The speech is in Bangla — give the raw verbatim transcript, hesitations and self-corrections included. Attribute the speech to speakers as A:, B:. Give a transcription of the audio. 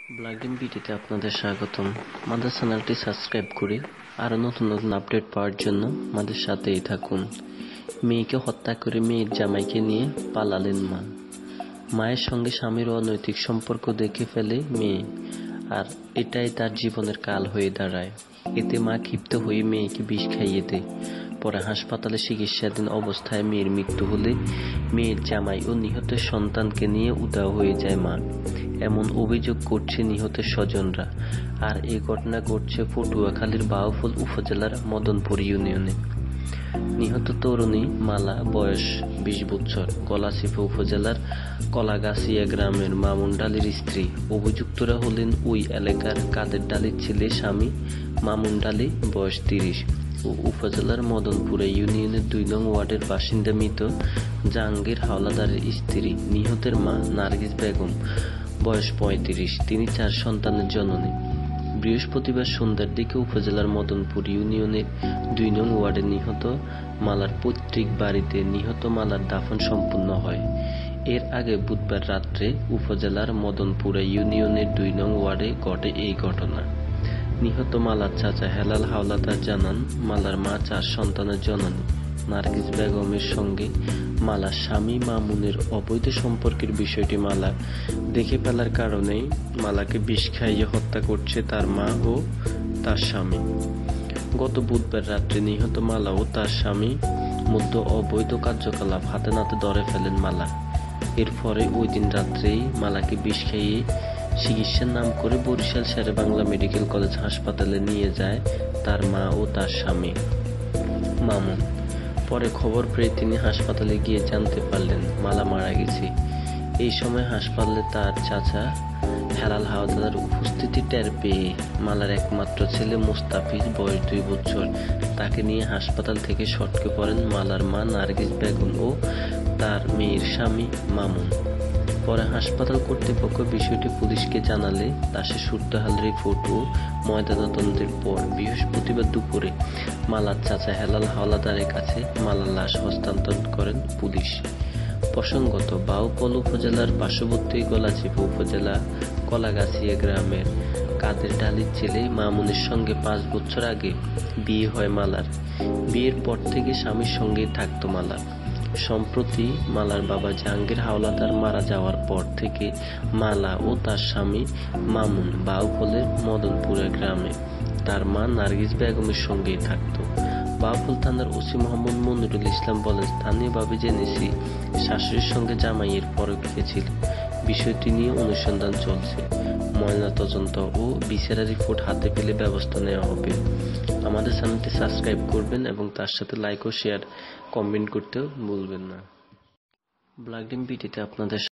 A: ব্লগিং ভিডিওতে আপনাদের স্বাগতম। আমাদের চ্যানেলটি সাবস্ক্রাইব করে আরো নতুন নতুন আপডেট পাওয়ার জন্য আমাদের সাথেই থাকুন। মেয়েকে হত্যা করে মেয়ের জামাইকে নিয়ে পালালেন মা। মায়ের সঙ্গে স্বামীর অনৈতিক সম্পর্ক দেখে ফেলে মেয়ে, আর এটাই তার জীবনের কাল হয়ে দাঁড়ায়। এতে মা ক্ষিপ্ত হয়ে মেয়েকে বিষ খাইয়ে দেয়। পরে হাসপাতালে চিকিৎসাধীন অবস্থায় মেয়ের মৃত্যু হলে মেয়ের জামাই ও নিহতের সন্তানকে নিয়ে উধাও হয়ে যায় মা, এমন অভিযোগ করছে নিহতের স্বজনরা। আর এই ঘটনা ঘটছে পটুয়াখালীর বাউফল উপজেলার মদনপুর ইউনিয়নে। নিহত তরুণী মালা, বয়স বিশ বছর, গলাচিপা উপজেলার কলাগাছিয়া গ্রামের মামুন ডালির স্ত্রী। অভিযুক্তরা হলেন ওই এলাকার কাদের ডালির ছেলে স্বামী মামুন ডালি, বয়স তিরিশ, ও উপজেলার মদনপুরা ইউনিয়নের দুই নং ওয়ার্ডের বাসিন্দা মৃত জাহাঙ্গীর হাওলাদারের স্ত্রী। নিহতের মা নার্গিস বেগম, বয়স পঁয়ত্রিশ, তিনি চার সন্তানের জননী। বৃহস্পতিবার সন্ধ্যার দিকে উপজেলার মদনপুর ইউনিয়নের দুই নং ওয়ার্ডে নিহত মালার পৈতৃক বাড়িতে নিহত মালার দাফন সম্পন্ন হয়। এর আগে বুধবার রাত্রে উপজেলার মদনপুরা ইউনিয়নের দুই নং ওয়ার্ডে ঘটে এই ঘটনা। নিহত মালার চাচা হেলাল হাওলাদার জানান, মালার মা চার সন্তানের জননী নার্গিস বেগমের সঙ্গে মালার স্বামী মামুনের অবৈধ সম্পর্কের বিষয়টি মালা দেখে ফেলার কারণেই মালাকে বিষ খাইয়ে হত্যা করছে তার মা ও তার স্বামী। গত বুধবার রাত্রে নিহত মালা ও তার স্বামী মধ্য অবৈধ কার্যকলাপ হাতে নাতে ধরে ফেলেন মালা। এরপরে ওই দিন রাত্রেই মালাকে বিষ খাইয়ে চিকিৎসার নাম করে বরিশাল শেরে বাংলা মেডিকেল কলেজ হাসপাতালে নিয়ে যায় তার মা ও তার স্বামী মামুন। পরে খবর পেয়ে তিনি হাসপাতালে গিয়ে জানতে পারলেন মালা মারা গেছে। এই সময় হাসপাতালে তার চাচা হেলাল হাওলাদার উপস্থিতি টের পেয়ে মালার একমাত্র ছেলে মোস্তাফিজ, বয়স দুই বছর, তাকে নিয়ে হাসপাতাল থেকে সটকে পড়েন মালার মা নার্গিস বেগম ও তার মেয়ের স্বামী মামুন। পরে হাসপাতাল কর্তৃপক্ষ বিষয়টি পুলিশকে জানালে লাশের সুরতহাল রিপোর্ট ও ময়নাতদন্তের পর বৃহস্পতিবার দুপুরে মালার চাচা হেলাল হাওলাদারের কাছে মালার লাশ হস্তান্তর করেন পুলিশ। প্রসঙ্গত, বাউফল উপজেলার পার্শ্ববর্তী গলাচিপা উপজেলা কলাগাছিয়া গ্রামের কাদের ডালির ছেলে মামুনের সঙ্গে পাঁচ বছর আগে বিয়ে হয় মালার। বিয়ের পর থেকে স্বামীর সঙ্গেই থাকত মালা। সম্প্রতি মালার বাবা জাহাঙ্গীর হাওলাদার মারা যাওয়ার পর থেকে মালা ও তার স্বামী মামুন বাউফলের মদনপুরা গ্রামে তার মা নার্গিস বেগমের সঙ্গেই থাকত। বাউফল থানার ওসি মোহাম্মদ মনিরুল ইসলাম বলেন, স্থানীয়ভাবে জেনেছি শাশুড়ির সঙ্গে জামাইয়ের পরকীয়া ছিল। বিষয়টি নিয়ে অনুসন্ধান চলছে। ময়নাতদন্ত ও বিচারের রিপোর্ট হাতে পেলে ব্যবস্থা নেওয়া হবে। আমাদের চ্যানেলটি সাবস্ক্রাইব করবেন এবং তার সাথে লাইক ও শেয়ার কমেন্ট করতেও ভুলবেন না। ব্লগিং ভিডিওতে আপনাদের